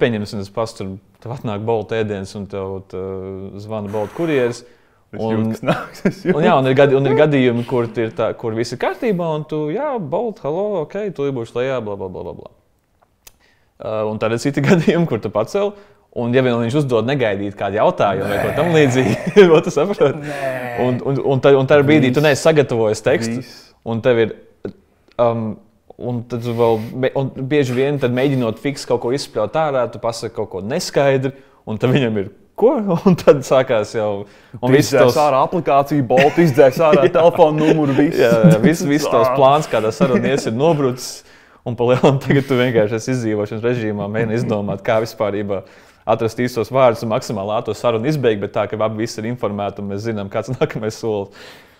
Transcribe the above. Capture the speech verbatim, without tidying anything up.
pieņemsim, es pastu, tur tev atnāk Bolt ēdiens un tev zvana Bolt kurjeris. Un, jūt, nāks, un, jā, un, ir gadi, un ir gadījumi, kur, ir tā, kur viss ir kārtībā, un tu, jā, Bolt, hello, ok, tu būsi lejā, bla, bla, bla, bla. Uh, un tad ir citi gadījumi, kur tu pacel, un ja vien viņš uzdod negaidīt kādu jautājumu vai ko tam līdzīgi, tu saproti. Un, un, un, tā, un tā brīdī tu neesi sagatavojis tekstu, un tev ir, um, un tad vēl, un bieži vien tad mēģinot fiks kaut ko izspļaut ārā, tu pasaki kaut ko neskaidri, un tad viņam ir, ko? Un tad sākās jau... Un viss tos... ārā aplikāciju, Bolt izdzēs ārā telefonu numuru, viss. Jā, jā, viss vis tos plāns, kādā sarunies ir nobrucis. Un pa lielam tagad tu vienkārši esi izdzīvošanas režīmā, mēģini izdomāt, kā vispārībā atrast īstos vārdus un maksimāli ātro sarunu izbeigt, bet tā, ka abi visi ir informēti un mēs zinām, kāds nākamais solis.